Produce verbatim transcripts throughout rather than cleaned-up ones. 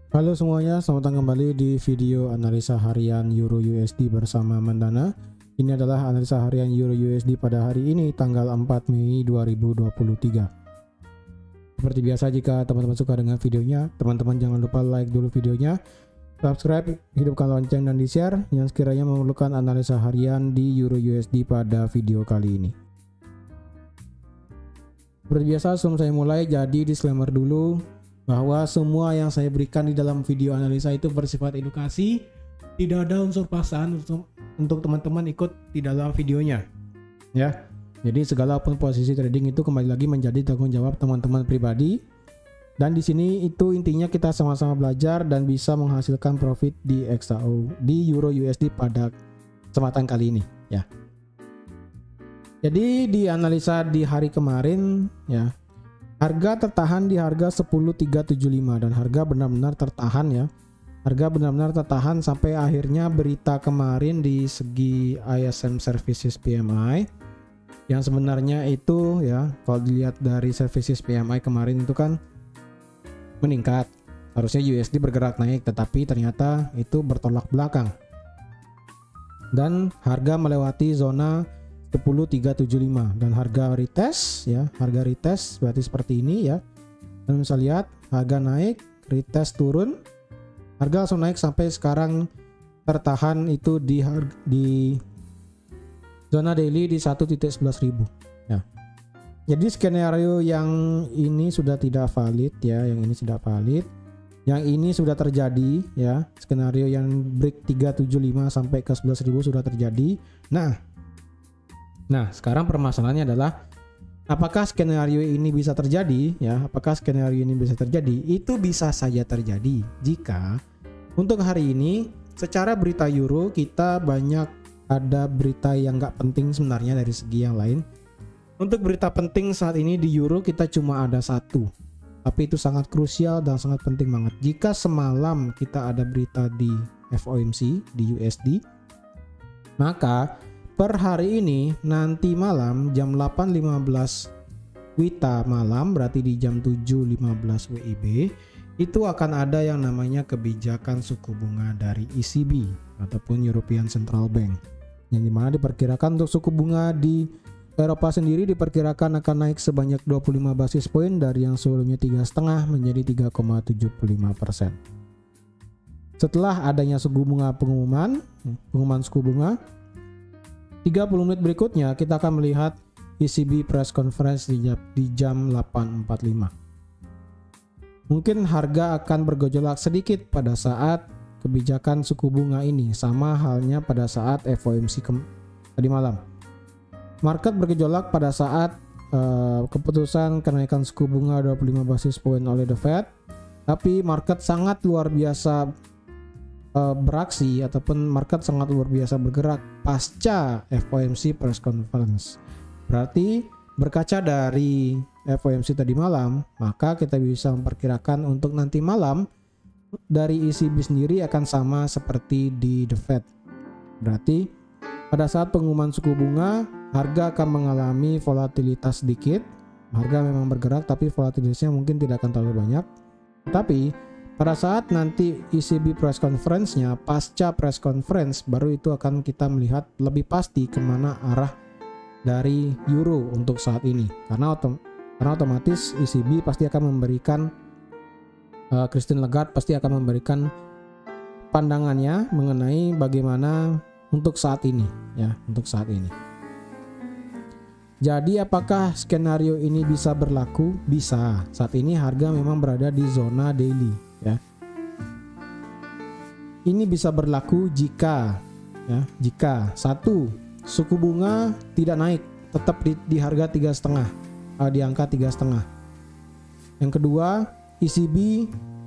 Halo semuanya, selamat datang kembali di video analisa harian Euro U S D bersama Mandana. Ini adalah analisa harian Euro U S D pada hari ini tanggal empat Mei dua ribu dua puluh tiga. Seperti biasa, jika teman-teman suka dengan videonya, teman-teman jangan lupa like dulu videonya, subscribe, hidupkan lonceng dan di-share yang sekiranya memerlukan analisa harian di Euro U S D pada video kali ini. Seperti biasa, sebelum saya mulai, jadi disclaimer dulu bahwa semua yang saya berikan di dalam video analisa itu bersifat edukasi, tidak ada unsur paksaan untuk untuk teman-teman ikut di dalam videonya, ya. Jadi segala pun posisi trading itu kembali lagi menjadi tanggung jawab teman-teman pribadi. Dan di sini itu intinya kita sama-sama belajar dan bisa menghasilkan profit di X A O di Euro U S D pada kesempatan kali ini, ya. Jadi di analisa di hari kemarin, ya. Harga tertahan di harga sepuluh ribu tiga ratus tujuh puluh lima dan harga benar-benar tertahan, ya. Harga benar-benar tertahan sampai akhirnya berita kemarin di segi I S M Services P M I yang sebenarnya itu, ya, kalau dilihat dari Services P M I kemarin itu kan meningkat. Harusnya U S D bergerak naik, tetapi ternyata itu bertolak belakang. Dan harga melewati zona sepuluh ribu tiga ratus tujuh puluh lima dan harga retest, ya, harga retest berarti seperti ini, ya. Dan bisa lihat harga naik, retest turun, harga langsung naik sampai sekarang tertahan itu di di zona daily di satu titik sebelas ribu, ya. Jadi skenario yang ini sudah tidak valid, ya, yang ini sudah valid. Yang ini sudah terjadi, ya. Skenario yang break tiga ratus tujuh puluh lima sampai ke sebelas ribu sudah terjadi. Nah, Nah, sekarang permasalahannya adalah apakah skenario ini bisa terjadi, ya? Apakah skenario ini bisa terjadi? Itu bisa saja terjadi jika untuk hari ini secara berita Euro kita banyak ada berita yang nggak penting sebenarnya dari segi yang lain. Untuk berita penting saat ini di Euro kita cuma ada satu, tapi itu sangat krusial dan sangat penting banget. Jika semalam kita ada berita di F O M C di U S D, maka per hari ini nanti malam jam delapan lima belas WITA malam, berarti di jam tujuh lima belas W I B, itu akan ada yang namanya kebijakan suku bunga dari E C B ataupun European Central Bank, yang dimana diperkirakan untuk suku bunga di Eropa sendiri diperkirakan akan naik sebanyak dua puluh lima basis poin dari yang sebelumnya tiga koma lima menjadi tiga koma tujuh lima persen. Setelah adanya suku bunga pengumuman pengumuman suku bunga, tiga puluh menit berikutnya kita akan melihat E C B press conference di jam, di jam delapan empat puluh lima. Mungkin harga akan bergejolak sedikit pada saat kebijakan suku bunga ini, sama halnya pada saat F O M C tadi malam. Market bergejolak pada saat uh, keputusan kenaikan suku bunga dua puluh lima basis point oleh The Fed, tapi market sangat luar biasa beraksi ataupun market sangat luar biasa bergerak pasca F O M C press conference. Berarti berkaca dari F O M C tadi malam, maka kita bisa memperkirakan untuk nanti malam dari E C B sendiri akan sama seperti di The Fed. Berarti pada saat pengumuman suku bunga, harga akan mengalami volatilitas sedikit. Harga memang bergerak tapi volatilitasnya mungkin tidak akan terlalu banyak. Tapi pada saat nanti E C B press conference-nya, pasca press conference, baru itu akan kita melihat lebih pasti kemana arah dari Euro untuk saat ini. Karena, otom karena otomatis E C B pasti akan memberikan, uh, Christine Lagarde pasti akan memberikan pandangannya mengenai bagaimana untuk saat ini, ya, untuk saat ini. Jadi apakah skenario ini bisa berlaku? Bisa. Saat ini harga memang berada di zona daily, ya. Ini bisa berlaku jika, ya, jika satu, suku bunga tidak naik, tetap di, di harga tiga setengah, uh, di angka tiga setengah. Yang kedua, E C B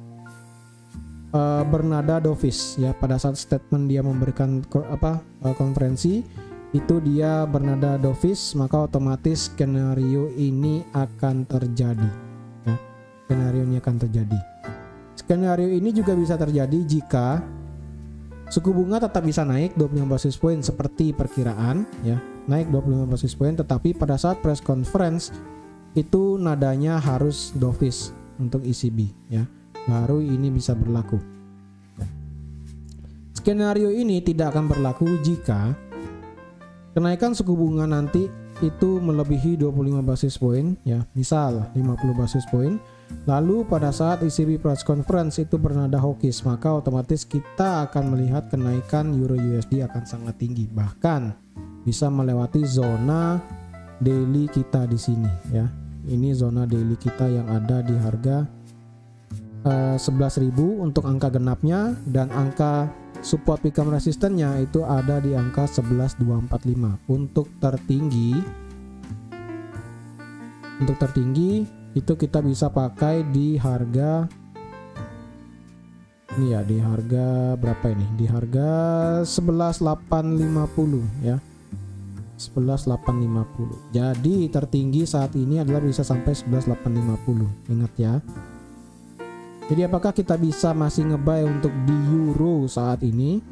uh, bernada dovish, ya, pada saat statement dia memberikan apa uh, konferensi itu dia bernada dovish, maka otomatis skenario ini akan terjadi, ya. Skenario ini akan terjadi. Skenario ini juga bisa terjadi jika suku bunga tetap bisa naik dua puluh lima basis point seperti perkiraan, ya, naik dua puluh lima basis point, tetapi pada saat press conference itu nadanya harus dovish untuk E C B, ya. baru ini bisa berlaku. Skenario ini tidak akan berlaku jika kenaikan suku bunga nanti itu melebihi dua puluh lima basis point ya, misal lima puluh basis point. Lalu pada saat E C B press conference itu bernada hawkish, maka otomatis kita akan melihat kenaikan Euro U S D akan sangat tinggi, bahkan bisa melewati zona daily kita di sini ya. Ini zona daily kita yang ada di harga uh, sebelas ribu untuk angka genapnya, dan angka support pickup resistennya itu ada di angka sebelas ribu dua ratus empat puluh lima. Untuk tertinggi untuk tertinggi itu kita bisa pakai di harga ini ya, di harga berapa ini? Di harga sebelas ribu delapan ratus lima puluh ya. sebelas ribu delapan ratus lima puluh. Jadi tertinggi saat ini adalah bisa sampai sebelas ribu delapan ratus lima puluh. Ingat ya. Jadi apakah kita bisa masih ngebuy untuk di euro saat ini?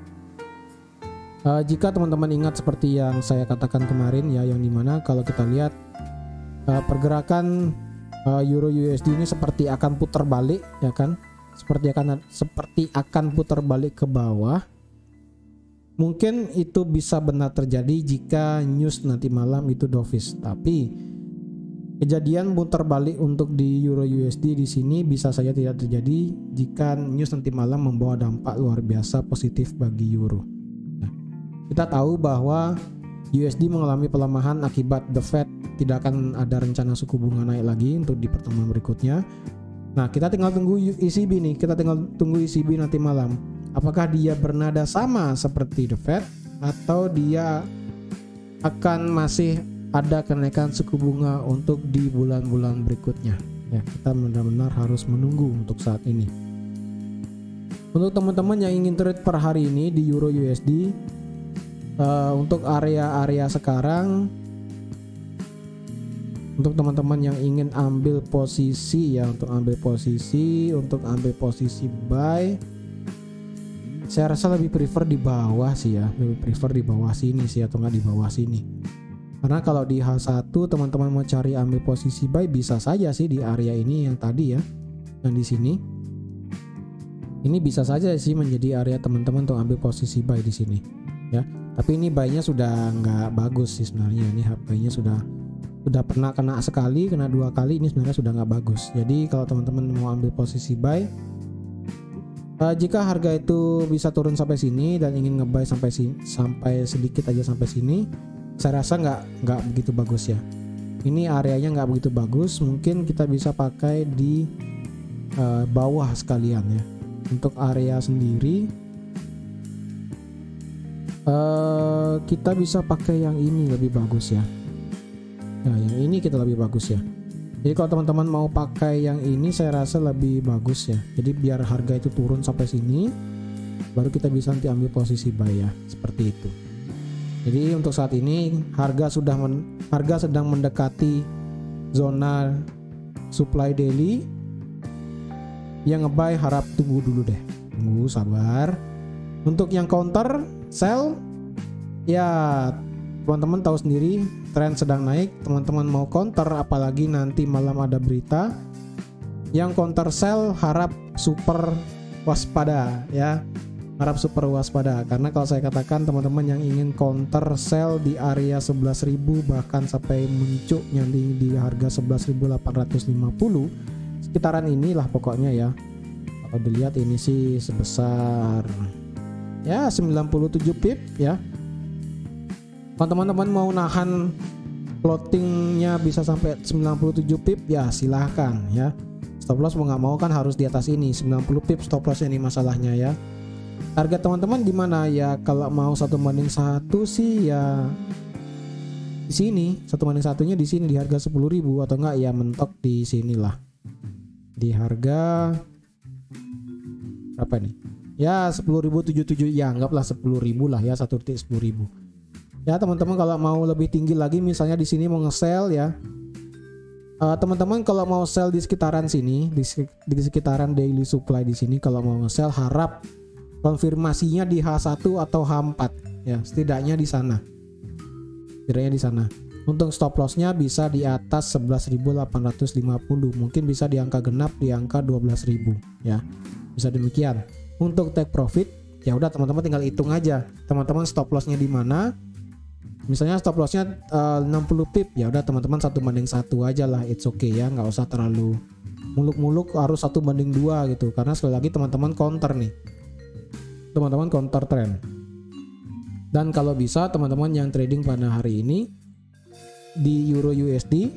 Uh, jika teman-teman ingat seperti yang saya katakan kemarin ya, yang dimana kalau kita lihat uh, pergerakan uh, Euro U S D ini seperti akan putar balik ya kan, seperti akan seperti akan putar balik ke bawah. Mungkin itu bisa benar terjadi jika news nanti malam itu dovish, tapi kejadian putar balik untuk di Euro U S D di sini bisa saja tidak terjadi jika news nanti malam membawa dampak luar biasa positif bagi euro. Nah, kita tahu bahwa U S D mengalami pelemahan akibat The Fed tidak akan ada rencana suku bunga naik lagi untuk di pertemuan berikutnya. Nah, kita tinggal tunggu E C B nih, kita tinggal tunggu E C B nanti malam. Apakah dia bernada sama seperti The Fed atau dia akan masih ada kenaikan suku bunga untuk di bulan-bulan berikutnya? Ya, kita benar-benar harus menunggu untuk saat ini. Untuk teman-teman yang ingin trade per hari ini di Euro U S D, uh, untuk area-area sekarang, untuk teman-teman yang ingin ambil posisi ya, untuk ambil posisi, untuk ambil posisi buy, saya rasa lebih prefer di bawah sih ya, lebih prefer di bawah sini sih atau nggak di bawah sini. Karena kalau di H satu teman-teman mau cari ambil posisi buy bisa saja sih di area ini yang tadi ya, yang di sini. Ini bisa saja sih menjadi area teman-teman untuk ambil posisi buy di sini ya. Tapi ini buy-nya sudah nggak bagus sih sebenarnya. Ini buy-nya sudah sudah pernah kena sekali, kena dua kali, ini sebenarnya sudah nggak bagus. Jadi kalau teman-teman mau ambil posisi buy, uh, jika harga itu bisa turun sampai sini dan ingin ngebuy sampai sini, sampai sedikit aja sampai sini, saya rasa nggak nggak begitu bagus ya. Ini areanya nggak begitu bagus, mungkin kita bisa pakai di uh, bawah sekalian ya. Untuk area sendiri, uh, kita bisa pakai yang ini lebih bagus ya. Nah, yang ini kita lebih bagus ya. Jadi kalau teman-teman mau pakai yang ini, saya rasa lebih bagus ya. Jadi biar harga itu turun sampai sini, baru kita bisa nanti ambil posisi buy ya, seperti itu. Jadi untuk saat ini harga sudah men, harga sedang mendekati zona supply daily. Yang ngebuy harap tunggu dulu deh, tunggu sabar. Untuk yang counter sell, ya teman-teman tahu sendiri tren sedang naik, teman-teman mau counter apalagi nanti malam ada berita. Yang counter sell harap super waspada ya, harap super waspada, karena kalau saya katakan teman-teman yang ingin counter sell di area sebelas ribu bahkan sampai muncul nyali di harga sebelas ribu delapan ratus lima puluh, sekitaran inilah pokoknya ya. Kalau dilihat ini sih sebesar ya sembilan puluh tujuh pip ya. Kalau teman-teman mau nahan floatingnya bisa sampai sembilan puluh tujuh pip ya silahkan ya. Stop loss mau nggak mau kan harus di atas ini sembilan puluh pip stop loss, ini masalahnya ya. Target teman-teman di mana ya? Kalau mau satu banding satu sih ya di sini, satu banding satunya di sini di harga sepuluh ribu, atau enggak ya mentok di sinilah di harga berapa nih ya, sepuluh ribu tujuh puluh tujuh ya, anggaplah sepuluh ribu lah ya, satu titik sepuluh ribu ya. Teman-teman kalau mau lebih tinggi lagi, misalnya di sini mau nge-sell ya, uh, teman-teman kalau mau sell di sekitaran sini, di, di sekitaran daily supply di sini, kalau mau nge-sell harap konfirmasinya di H satu atau H empat ya, setidaknya di sana, setidaknya di sana. Untuk stop lossnya bisa di atas sebelas ribu delapan ratus lima puluh, mungkin bisa di angka genap di angka dua belas ribu ya. Bisa demikian. Untuk take profit ya udah teman-teman tinggal hitung aja. Teman-teman stop lossnya di mana? Misalnya stop lossnya uh, enam puluh pip, ya udah teman-teman satu banding satu aja lah, it's okay ya, nggak usah terlalu muluk-muluk harus satu banding dua gitu, karena sekali lagi teman-teman counter nih, teman-teman counter trend. Dan kalau bisa teman-teman yang trading pada hari ini di Euro U S D,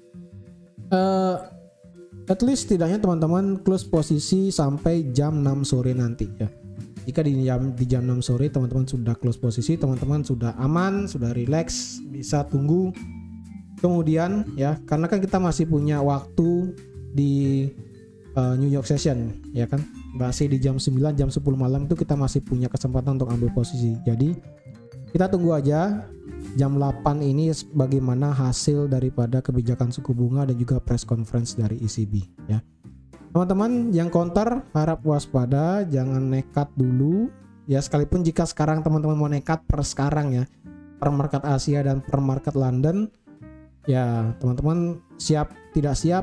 uh, at least tidaknya teman-teman close posisi sampai jam enam sore nanti ya. Jika di jam di jam enam sore teman-teman sudah close posisi, teman-teman sudah aman, sudah relax, bisa tunggu. Kemudian ya, karena kan kita masih punya waktu di uh, New York session ya kan, masih di jam sembilan, jam sepuluh malam itu kita masih punya kesempatan untuk ambil posisi. Jadi kita tunggu aja jam delapan ini bagaimana hasil daripada kebijakan suku bunga dan juga press conference dari E C B ya. Teman-teman yang counter harap waspada, jangan nekat dulu ya, sekalipun jika sekarang teman-teman mau nekat per sekarang ya, per market Asia dan per market London ya, teman-teman siap tidak siap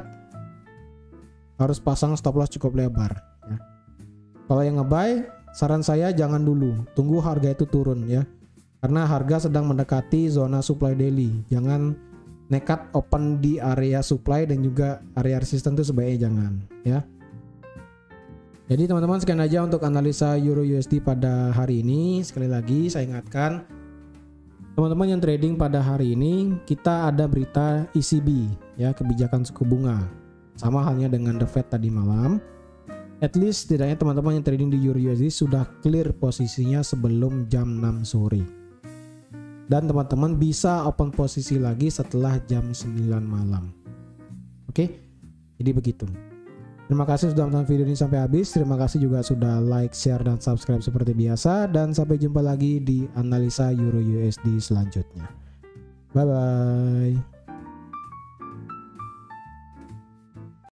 harus pasang stop loss cukup lebar ya. Kalau yang nge-buy, saran saya jangan dulu, tunggu harga itu turun ya, karena harga sedang mendekati zona supply daily. Jangan nekat open di area supply dan juga area resistance itu sebaiknya jangan ya. Jadi teman-teman sekian aja untuk analisa Euro U S D pada hari ini. Sekali lagi saya ingatkan teman-teman yang trading pada hari ini, kita ada berita E C B ya, kebijakan suku bunga. Sama halnya dengan The Fed tadi malam. At least tidaknya teman-teman yang trading di Euro U S D sudah clear posisinya sebelum jam enam sore. Dan teman-teman bisa open posisi lagi setelah jam sembilan malam. Oke, jadi begitu. Terima kasih sudah menonton video ini sampai habis. Terima kasih juga sudah like, share, dan subscribe seperti biasa. Dan sampai jumpa lagi di analisa Euro U S D selanjutnya. Bye bye.